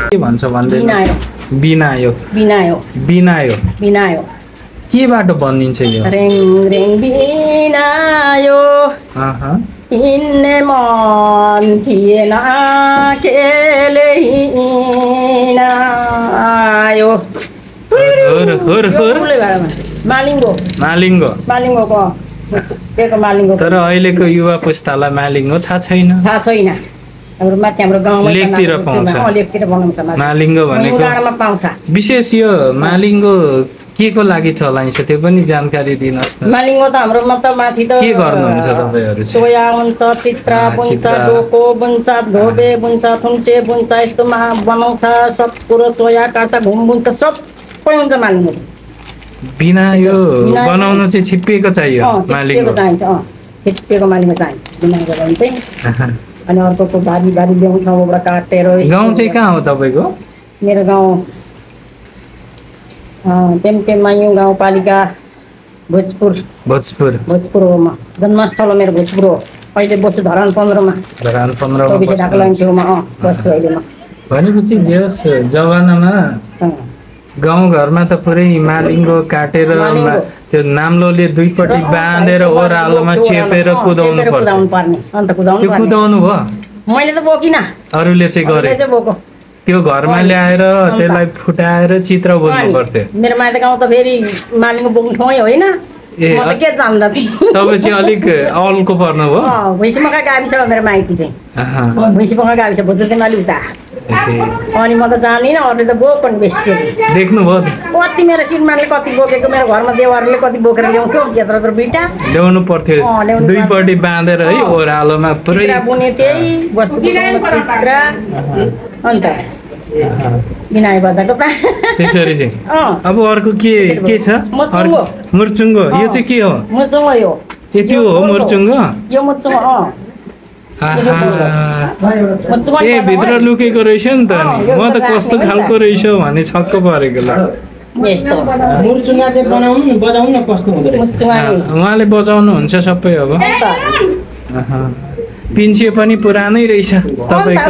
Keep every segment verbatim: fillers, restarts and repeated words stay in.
के भन्छ भन्दै बिनायो बिनायो बिनायो बिनायो केबाट बनिन्छ यो रेङ रेङ बिनायो हिँड्ने मन थिएन केले हिँडायो मालिङ्गो मालिङ्गो मालिङ्गोको मालिङ्गो तर अहिलेको युवा पुस्तालाई मालिङ्गो थाहा छैन थाहा छैन हाम्रो माथि हाम्रो गाउँमा लेकतिर पाउँछ लेकतिर बनाउँछ मालिङ्गो भनेको पाउँछ विशेष यो मालिङ्गो के को लागि चलाइन्छ त्यो पनि जानकारी दिनुहोस् न मालिङ्गो त हाम्रोमा त माथि त के गर्नुहुन्छ तपाईहरु सोया हुन्छ चित्रा बुन्छ डोको बुन्छ धोबे बुन्छ थुन्चे बुन्छ यस्तो मा बनाउँछ सब कुरो सोया काट्छ घुम बुन्छ सबै हुन्छ मालिङ्गो बिना यो बनाउन चाहिँ छिप्पिएको चाहियो मालिङ्गो चाहिन्छ अ छिप्पिएको मालिङ्गो चाहिन्छ बिनाको लागि चाहिँ अनि अर्को भारी भारी ल्याउँछ उबाट काटेर गाउँ चाहिँ कहाँ हो तपाईको मेरो गाउँ टेमटेमायु गाउँपालिका भोजपुर भोजपुर भोजपुर होमा जन्मस्थल मेरो भोजपुर हो अहिले बस्छु धरान पन्ध्रमा धरान पन्ध्रमा बस्छु अहिलेमा भनेपछि जस जवानामा गाउँघरमा त पुरै मालिङ्गो काटेर त्यो नाम्लोले दुईपट्टि बाँधेर ओह्रालोमा चेपेर कुदाउनु पर्ने अन्त कुदाउनु कुदाउनु भयो मैले त बोकिन अरूले चाहिँ गरे त्यो घरमा ल्याएर त्यसलाई फुटाएर चित्र बोल्नु पर्थ्यो मेरो माइत गाउँ त फेरि मालिङ्गो बोक्नु ठाउँ होइन म त के जान्दा थिएँ तपाईँ चाहिँ अलिक अल्को पर्नु भयो भैँसीमका गाविस हो मेरो माइती चाहिँ भैँसीमका गाविस भोजपुर अलि उता अनि म त जानिनँ अरूले त बोक्नु बेसी देख्नुभयो कति मेरो श्रीमानले कति बोकेको मेरो घरमा देवरले कति बोकेर ल्याउँथ्यो यत्रो यत्रो बिटा ल्याउनु पर्थ्यो दुईपट्टि बाँधेर है ओह्रालोमा पुरै बुने त्यही वस्तु अन्त बिनायो बजाको त त्यसरी चाहिँ अब अर्को के के छ मुर्चुङ्गो यो चाहिँ के हो मुर्चुङ्गो यो त्यो हो मुर्चुङ्गो यो मुर्चुङ्गो अ ए भित्र लुकेको रहेछ नि त म त कस्तो खालको रहेछ भने छक्क परेको ल उहाँले बजाउनुहुन्छ सबै अब पिन्छे पनि पुरानै रहेछ तपाईँको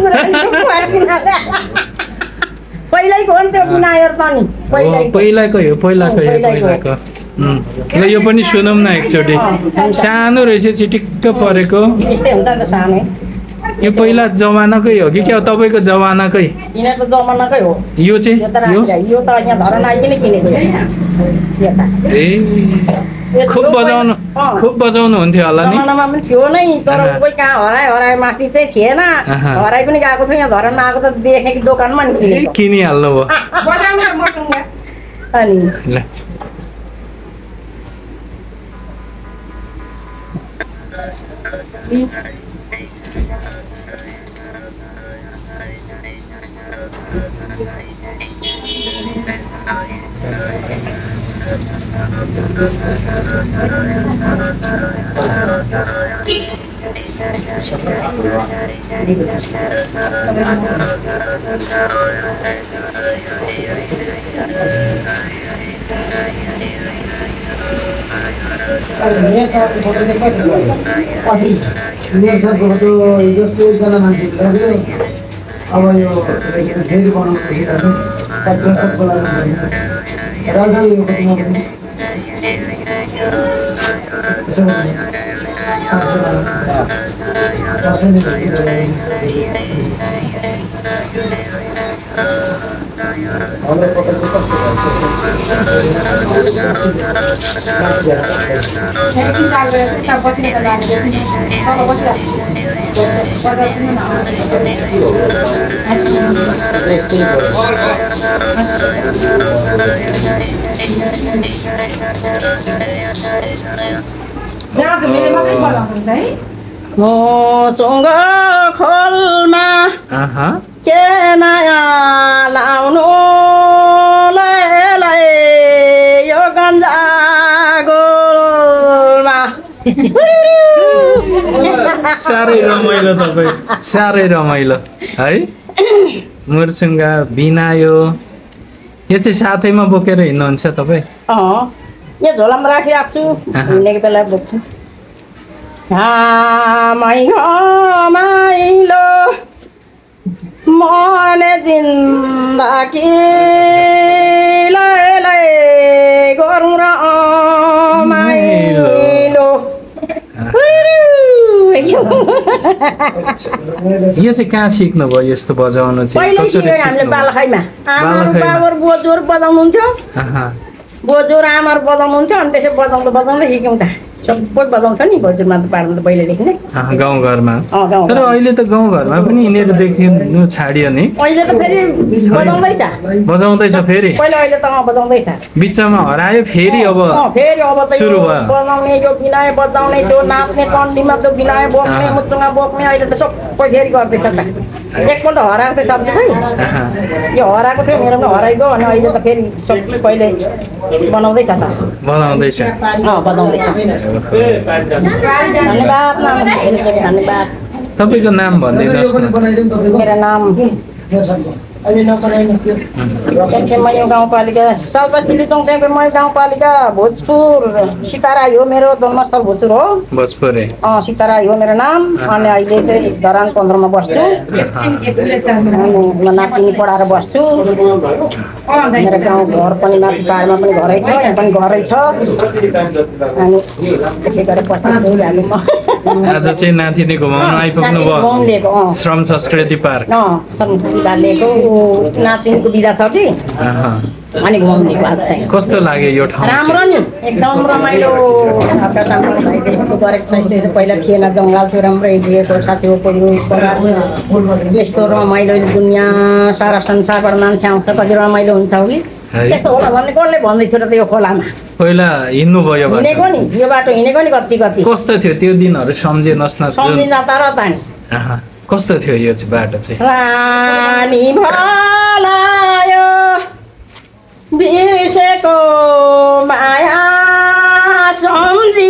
पहिलाको हो नि त्यो बिनायर पनि पहिलाको हो पहिलाको हो पहिलाको ल यो पनि सुनौँ न एकचोटि सानो रहेछ चिटिक्क परेको यस्तै हुन्छ नि सानो यो पहिला जमानाकै हो कि क्या तपाईँको जमानाकै यिनीहरूको जमानाकै हो यो चाहिँ यो यो त यहाँ धरन आइकन किनेको ए खुब बजाउनु खुब बजाउनु हुन्थ्यो होला नि जमानामा पनि थियो नै तर कोही कहाँ हराए हराए माथि चाहिँ थिएन हराइ पनि गएको थियो यहाँ धरनमा आएको त देखेको दोकानमा नि किनेको किनिहाल्नु भयो अनि ल मेरो सबको फोटो जस्तो एकजना मान्छे अब यो फेरि बनाउनु सबको लागि मोचुङ्गो खोलमा के नयाँ लाउनु यो गन्जा गोलमा साह्रै रमाइलो तपाईँ साह्रै रमाइलो है मुर्चुङ्गा बिनायो यो चाहिँ साथैमा बोकेर हिँड्नुहुन्छ तपाईँ अँ यो झोलामा राखिराख्छु छु हिँडेको बेला बोक्छु घामै घमाइलो मने जिन्दगीलाई गरौँ र माइलो यो चाहिँ कहाँ सिक्नुभयो यस्तो बजाउनु चाहिँ पहिल्यै कसरी सिकेको हामीले सिक्नुभयो? बालखाइमा आमा बालखाइमा। बाबर बोजूहरू बजाउनुहुन्थ्यो आहा, बोजूहरू आमाहरू बजाउनुहुन्थ्यो अनि त्यसै बजाउँदा बजाउँदै सिक्यौँ त सबै बजाउँछ नि बोजूमा त पार्नु त पहिल्यैदेखि नै आहा, गाउँघरमा अँ गाउँ तर अहिले त गाउँघरमा पनि यिनीहरू देखिनु छाडियो नि अहिले त फेरि बजाउँदैछ बजाउँदैछ फेरि पहिला अहिले त अँ बजाउँदैछ बिचमा हरायो फेरि अब अँ, फेरि अब त यो सुरु भयो। बजाउने यो बिनाए बजाउने त्यो नाच्ने चण्डीमा त्यो बिनाए बोक्ने अँ। मुचुङ्गा बोक्ने अहिले त सबै फेरि गर्दैछ त एकपल्ट हराएको थियो सब्जी भाइ आहा, यो हराएको थियो मेरो पनि हराइगयो अनि अहिले त फेरि सबै पहिले बनाउँदैछ त बनाउँदैछ अँ बजाउँदैछ धन्यवाद नाम धेरै धेरै धन्यवाद तपाईँको नाम भनिदिनुहोस् पनि न बनाइदिउँ तपाईँको मेरो नाम हेरसम्म। अहिले नपनाइनु मैले गाउँपालिका सालपा सिलिचोङ त्यहाँको मैले गाउँपालिका भोजपुर सिताराई हो मेरो जन्मस्थल भोजपुर हो भोजपुरे अँ सिताराई हो मेरो नाम अनि अहिले चाहिँ धरान पन्ध्रमा बस्छु अनि म नातिनी पढाएर बस्छु मेरो गाउँ घर पनि माथि पाहाडमा पनि घरै छ यहाँ पनि घरै छ अनि त्यसै गरेर बस्छु हामी म आज चाहिँ नातिनी घुमाउनु आइपुग्नु नातिनी घुमाउनु लिएको, भयो अँ। श्रम संस्कृति पार्क अँ संस्कृति लिएको ऊ नातिनीको बिदा छ कि आहा, अनि घुमाउनु लिएको आज चाहिँ कस्तो लाग्यो यो ठाउँ राम्रो चाहिँ? नि एकदम रमाइलो आपका सामने भाइले यस्तो गरेको छ यस्तो यस्तो पहिला थिएन जङ्गल थियो राम्रै दिएको साथी हो कोही यस्तो रमाइलो दुनियाँ सारा संसारबाट मान्छे आउँछ कति रमाइलो हुन्छ हो कि है। त्यस्तो होला भन्ने कसले भन्दै थियो र त यो खोलामा पहिला हिँड्नु भयो हिँडेको नि यो बाटो हिँडेको नि कति कति कस्तो थियो त्यो दिनहरू सम्झिनुहोस् न जुन सम्झिँदा त र त नि आहा, कस्तो थियो यो चाहिँ बाटो चाहिँ रानी भलायो बिर्सेको माया सम्झी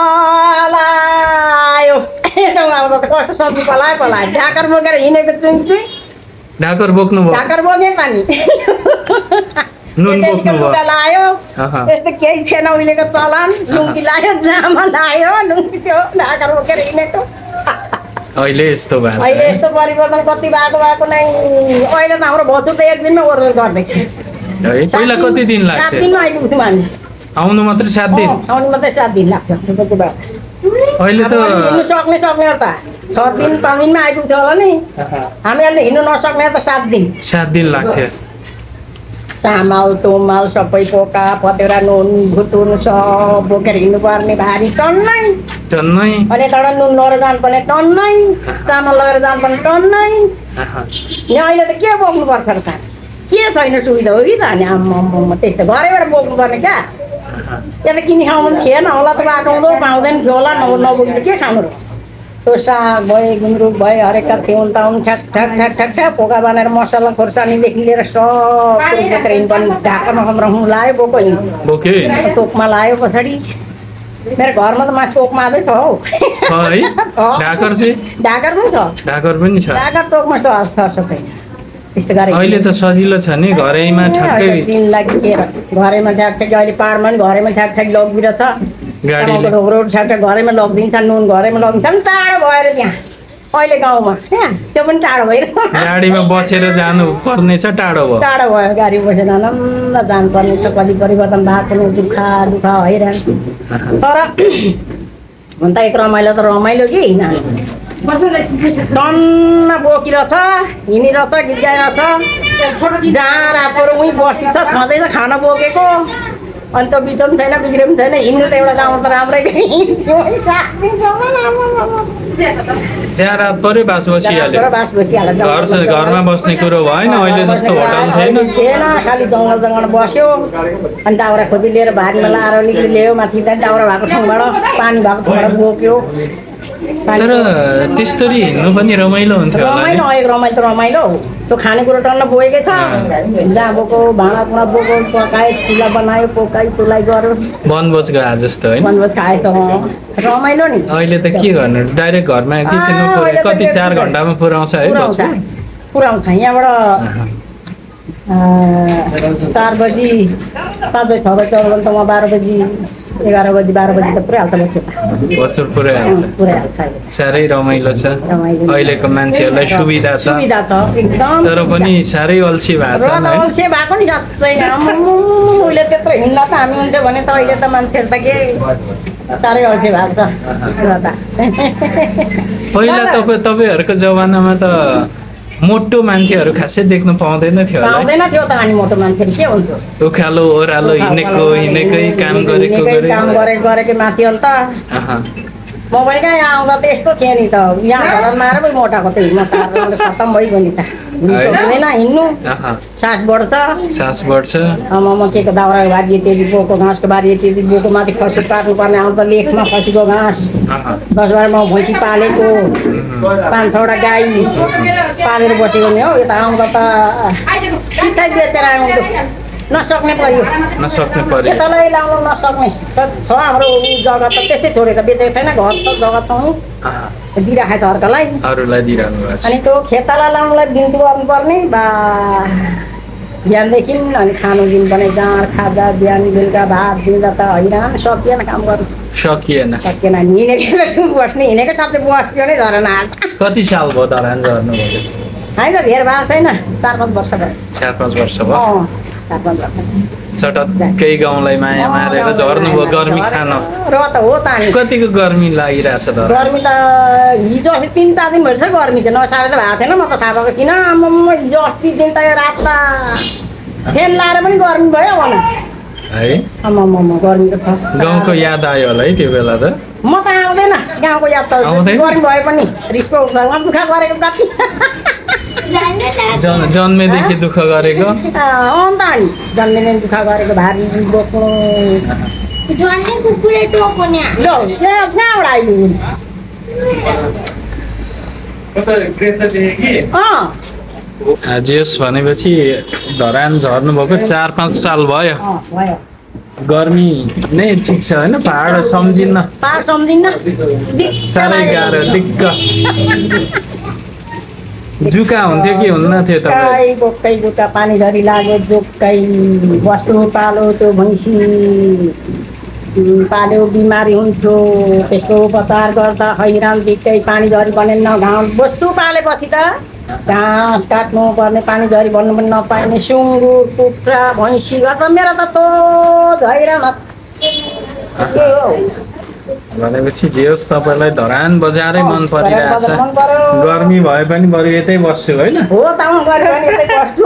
पलायो आउँदा त कस्तो सम्झी पलायो पलायो ढाकर बोकेर हिँडेको चुन्चु ढाकर बोक्नु भयो ढाकर बोके त नि नुन एकाइको बोक्नु भयो लुगा लायो अहँ। यस्तो केही थिएन उहिलेको चलन लुङ्गी लायो जामा लायो लुङ्गी त्यो ढाकर बोकेर हिँडेको अहिले यस्तो भएको छ अहिले है? यस्तो परिवर्तन कति भएको भएको नै अहिले त हाम्रो भोजु त एक दिनमा ओहोर गर्दैछ है पहिला कति दिन सात लाग्थ्यो दिनमा आइपुग्छौँ हामी आउनु मात्रै सात दिन अँ, आउनु मात्रै सात दिन लाग्छ त्यति बेला अहिले अब त हिँड्नु सक्ने सक्ने त छ दिन पाँच दिनमा आइपुग्छ होला नि हामी अहिले हिँड्नु नसक्ने त सात दिन सात दिन लाग्थ्यो चामल तुमल सबै पोका पतेरा नुन भुटुन सब बोकेर हिँड्नुपर्ने भारी टन्नै टन्नै अनि यताबाट नुन लगेर जानुपर्ने टन्नै चामल लगेर जानुपर्ने टन्नै आहा, यहाँ अहिले त के बोक्नुपर्छ र त के छैन सुविधा हो कि त अनि आम्मा त्यही त घरैबाट बोक्नुपर्ने क्या आहा। यहाँ त किनी खाउनु पनि थिएन होला त बाटो हुँदो पाउँदैन थियो होला न नबोकी त के खानु र त्यो साग भयो गुन्द्रुक भयो हरेकका थिउन ताउन ठ्याक ठ्याक ठ्याक ठ्याक ठ्याक पोका बनाएर मसला खोर्सानीदेखि लिएर सब कुरो बोकेर हिँड्नुपर्ने ढाकामा कमराउनु लायो बोको हिँड्नु बोक्यो चोकमा लायो पछाडि मेरो घरमा त माथि चोक मात्रै छ हौ छ है छ। ढाकर चाहिँ ढाकर पनि छ ढाकर पनि छ ढाकर चोकमा छ सबै छ त्यस्तो गरे अहिले त सजिलो छ नि घरैमा ठ्याक्कै दिन लागिएर घरैमा ठ्याक ठ्याक अहिले पाहाडमा पनि घरैमा ठ्याक ठ्याक लगिदिएर छ गाडीले रोड ठ्याक ठ्याक घरैमा लगिदिन्छ नुन घरैमा लगिदिन्छ नि टाढो भएर त्यहाँ अहिले गाउँमा त्यहाँ त्यो पनि टाढो भएर गाडीमा बसेर जानु पर्ने छ टाढो भयो टाढो भयो गाडी बसेर आनन्द जानुपर्ने छ कति परिवर्तन भएको नि दुःख दुःख हैरान तर हुन त एक रमाइलो त रमाइलो कि टन्न बोकिरहेछ हिँडिरहेछ गीत गाइरहेछ जहाँ रातबाट उहीँ बसिन्छ छँदैछ खाना बोकेको अनि त बित्यो पनि छैन बिग्रे पनि छैन हिँड्नु त एउटा गाउँ त राम्रै हिँड्थ्यो है सात दिनसम्म जहाँ रात पऱ्यो बास बसिहाल्यो बास बसिहाल्यो घर घरमा बस्ने कुरो भएन अहिले जस्तो होटल छैन थिएन खालि जङ्गल जङ्गल बस्यो अनि दाउरा खोजी लिएर भारीमा लाएर अलिकति ल्यायो माथि त्यहाँ दाउरा भएको ठाउँबाट पानी भएको ठाउँबाट बोक्यो तर त्यस्तरी हिँड्नु पनि रमाइलो हुन्थ्यो होला रमाइलो नि अहिलेको रमाइलो त रमाइलो हो त्यो खानेकुरो टन्न बोकेकै छ जहाँ बोको भाँडा कुँडा बोको पकायो चुला बनायो पोकाइ तुलाइ गर्यो वनभोज गए जस्तो होइन बनभोज खायो त अँ। रमाइलो नि अहिले त के गर्नु डाइरेक्ट घरमा एकैछिनमा अँ, अहिले पुऱ्यायो त कति के चार गर्नु? घन्टामा पुऱ्याउँछ है पुऱ्याउँछ बसको पुऱ्याउँछ यहाँबाट आहा। चार बजी पाँच बजी छ बजी चौध घन्टा म बाह्र बजी एघार बजी बाह्र बजी त पुऱ्याइहाल्छ बच्चो त बच्चो पुऱ्याइहाल्छ पुऱ्याइहाल्छ अहिले साह्रै रमाइलो छ रमाइलो। अहिलेको मान्छेहरूलाई सुविधा छ सुविधा छ एकदम तर पनि साह्रै अल्छी भएको छ र अल्छे भएको नि साँच्चै आम्मामा, उहिले त्यत्रो हिँड्न त हामी हुन्थ्यो भने त अहिले त मान्छेहरू त के साह्रै अल्छे भएको छ र त पहिला तपाईँ तपाईँहरूको जमानामा त मोटो मान्छेहरू खासै देख्नु पाउँदैन थियो होला है? पाउँदैन थियो त अनि मोटो मान्छेहरू के हुन्थ्यो उकालो ओह्रालो हिँडेको हिँडेकै काम गरेको हिँडेकै काम गरेको गरे गरेकै माथि अन्त अहँ। म पनि कहाँ यहाँ आउँदा त यस्तो थियो नि त यहाँ घरमा आएर पनि मोटाएको त हिँड्न त खत्तम भइगयो नि त हिँड्नु सक्दैन हिँड्नु अहँ। सास बढ्छ सास बढ्छ आमामा के को दाउरा बारी यति बोको घाँसको बारी यति बोको माथि खसी काट्नुपर्ने आउँदा लेखमा खसीको घाँस अहँ। दस बाह्र म भैँसी पालेको पाँच छवटा गाई पालेर बसेको नि हो यता आउँदा त सिधै बेचेर आउँदो नसक्ने पर्यो नसक्ने पर्यो खेतलाई लाउनु नसक्ने त छ हाम्रो ऊ जग्गा त त्यसै छोडेर बेचेको छैन घर त जग्गा छ अहँ। दिइराखेको छ अर्कालाई अरूलाई दिइरहनु भएको छ अनि त्यो खेतलाई लाउनुलाई बिन्ती गर्नुपर्ने बा बिहानदेखि अनि खानु दिन पनि जाँड खाजा बिहान बेलुका भात दिँदा त हैरान सकिएन काम गर्नु सकिएन सकिएन हिँडेको बस्ने हिँडेको साथै बस्यो नै झरेन हात कति साल भयो धरान झर्नु भएको छ? होइन धेर भएको छैन चार पाँच वर्ष भयो चार पाँच वर्ष भयो अँ चार पाँच वर्ष चटक्कै गाउँलाई माया मारेर झर्नुभयो गर्मी खान र त हो त अनि कतिको गर्मी लागिरहेछ धरान? गर्मी त हिजो अस्ति तिन चार दिन भइसक्यो गर्मी चाहिँ नसारे त भएको थिएन म त थाहा भएको थिइनँ आम्मामा हिजो अस्ति दिन त यो रात त फेन लाएर पनि गर्मी भयो भन है आम्मामा गर्मी त छ गाउँको याद आयो होला है त्यो बेला त म त आउँदैन गाउँको याद त आउँदैन? गर्मी भए पनि रिसको उठ्छ उहाँ दुःख गरेको कति जन् जन्मेदेखि दुःख गरेको अन्त अनि जन्मिने दुःख गरेको भारी बोक्नु जन्ने कुकुरले टोक्यो नि लो यहाँ कहाँबाट आइदिनु अँ जेस भनेपछि धरान झर्नुभएको चार पाँच साल भयो अँ भयो गर्मी नै ठिक छ होइन पहाड सम्झिन्न पार सम्झिन्न साह्रै गाह्रो दिक्क जुका हुन्थ्यो कि हुन्न थियो तपाईँ जोक्कै बोक्कै जुका पानी झरी लाग्यो जोक्कै बस्तु पालो त्यो भैँसी उम्, पाल्यो बिमारी हुन्थ्यो त्यसको उपचार गर्दा हैरान दिक्कै पानी झरी बनेन घाँस बस्तु पालेपछि त घाँस काट्नु पर्ने पानी झरी भन्नु पनि नपाइने सुँगुर कुखुरा भैँसी गर्दा मेरो त तो हैरान के हो भनेपछि जे होस् तपाईँलाई धरान बजारै मन परिरहेछ मन पर्यो। गर्मी भए पनि बरु यतै बस्छु होइन हो त म गऱ्यो भने यतै बस्छु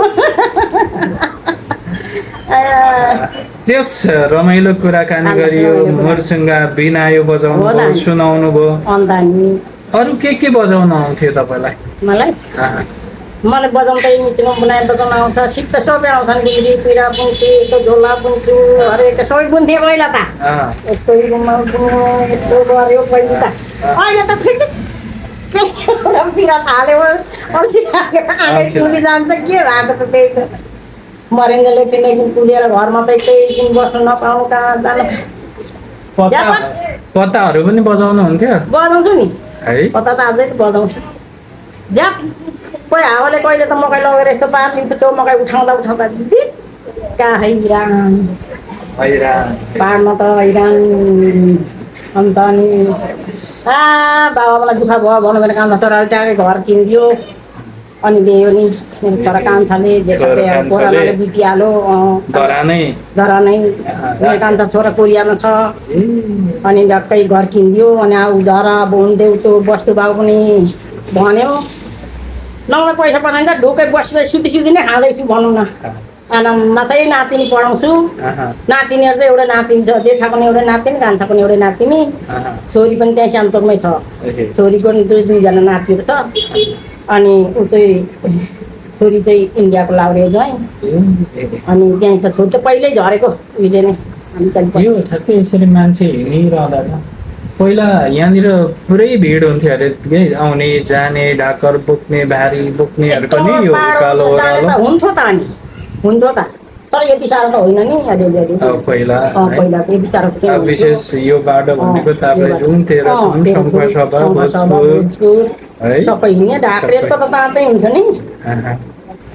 त्यस रमाइलो कुराकानी गरियो मुरसुङ्गा बिनायो बजाउनु होला भयो नि। सुनाउनु भयो अन्त नि अरू के के बजाउन आउँथ्यो तपाईँलाई मलाई अँ, मलाई बजाउँदै मिचिनो बनाएर बजाउन आउँछ सिक्क सबै आउँछन् बिक्री पिरा बुन्छु यस्तो झोला बुन्छु हरेक सबै बुन्थेँ पहिला त अँ, यस्तो रुममा बुन्यो यस्तो गऱ्यो पहिला त अहिले त फेरि पिरा थाल्यो अल्छी आँगै सुनि जान्छ के भएको त त्यही त मरेन्जल एकछिन एकदिन कुदेर घरमा त एकैछिन बस्नु नपाउनु कहाँ जानु पत्ता ज्यापत। पत्ताहरू पनि बजाउनु हुन्थ्यो बजाउँछु नि है पत्ता त अझै बजाउँछु ज्याप कोही हावाले कहिले त मकै लगेर यस्तो पारिदिन्छ त्यो मकै उठाउँदा उठाउँदा दिक्का हैरान हैरान पाहाडमा त हैरान अन्त अनि आ बाबालाई दुःख भयो भनौँ भने काम छोराले ट्याकै घर किनिदियो अनि ल्यायो नि मेरो छोरा कान्छाले छोरा कान्छाले। कोराले बितिहाल्यो धरानै धरा नै मेरो कान्छा छोरा कोरियामा छ अनि झट्कै घर किनिदियो अनि अब धरा बोन्देऊ त्यो बस्तु बाउ पनि भन्यो नमलाई पैसा पठाइन्छ ढोकै बसी सुती सुती नै खाँदैछु भनौँ न आनाममा चाहिँ नातिनी पढाउँछु अहँ, नातिनीहरू चाहिँ एउटा नातिनी छ जेठाको पनि एउटै नातिनी कान्छाको पनि एउटै नातिनी अहँ, छोरी पनि त्यहीँ स्यामचोकमै छ एहे, छोरीको पनि दुई दुईजना नातिहरू छ अनि ऊ चाहिँ छोरी चाहिँ इन्डियाको लाउरे ज्वाइँ एहे। अनि त्यहीँ छ छोरी त पहिल्यै झरेको उहिले नै हामी चाहिँ यो ठ्याक्कै यसरी मान्छे हिँडिरहँदा त पहिला यहाँनिर पुरै भिड हुन्थ्यो अरे के आउने जाने ढाकर बोक्ने भारी बोक्नेहरूको नि यो उकालो ओह्रालो हुन्थ्यो त अनि हुन्थ्यो त तर यति साह्रो त होइन नि अलिअलि अलि अब पहिला अँ, है। पहिला त यति साह्रो त अब विशेष यो बाटो भनेको तपाईँ जुन तेह्रथुम शङ्खसभा भोजपुर है सबै हिँड्ने ढाक्रे त तातै हुन्थ्यो नि अहँ।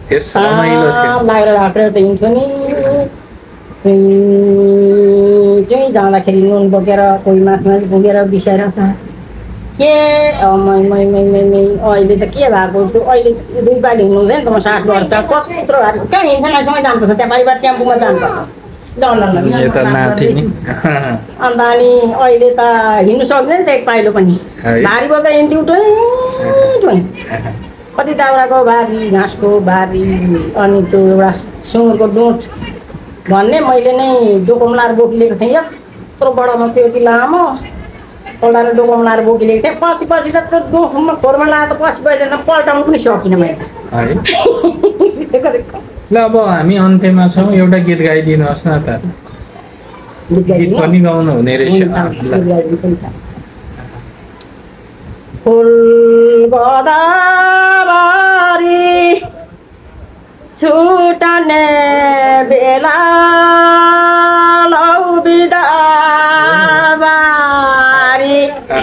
त्यस रमाइलो थियो लागेर राखेर त हिँड्थ्यो नि चाहिँ जाँदाखेरि नुन बोकेर कोही माथि माथि पुगेर बिसाइरहेछ के मै मै मै मै मै अहिले त के भएको त्यो अहिले दुई पालि हिँड्नु हुँदैन त म साठ वर्ष कत्रो कहाँ हिँड्छ मान्छेसँगै जानुपर्छ त्यहाँ पाइबाट टेम्पोमा जानुपर्छ ल ल ल यो त नाति नि अन्त अनि अहिले त हिँड्नु सक्दैन त एक पाइलो पनि भारी बोकेर हिँड्थ्यौँ टोइ कति दाउराको बारी घाँसको बारी अनि त्यो एउटा सुँगुरको डोट भन्ने मैले नै डोकोमा लाएर बोकिलिएको थिएँ यत्रो बडामा त्यो यति लामो पल्टाएर डोकोमा लाएर बोकिलिएको थिएँ पछि पछि त त्यो डोकोमा खोरमा लाएर त पछि पछि त पल्टाउनु पनि सकिनँ मैले ल अब हामी अन्त्यमा छौँ एउटा गीत गाइदिनुहोस् न त गीत पनि गाउनु हुने रहेछ फुल गोदावरी छुटने बेला लौ बिदाबारी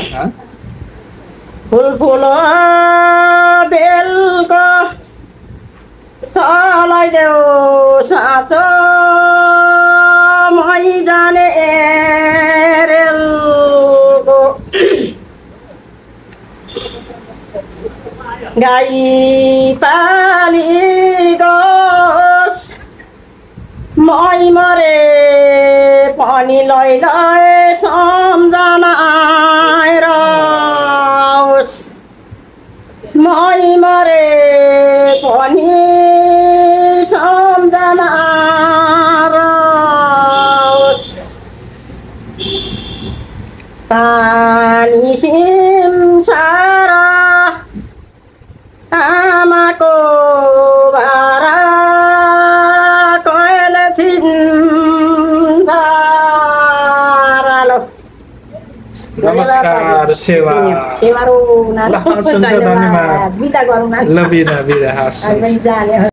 फुल फुल बेलको चलाइदेऊ साँचो मै जाने रेलको गाई पालिगोस् मै मरे पनि लै लै सम्झना आइरहोस् मै मरे पनि सम्झना आइरहोस् पानी सिमसार आमाको भारा कहिले छिन्छ नमस्कार सेवा सेवा रो ल, हस्, हुन्छ, धन्यवाद। बिदा गरौँ न ल बिदा बिदा हस् जाने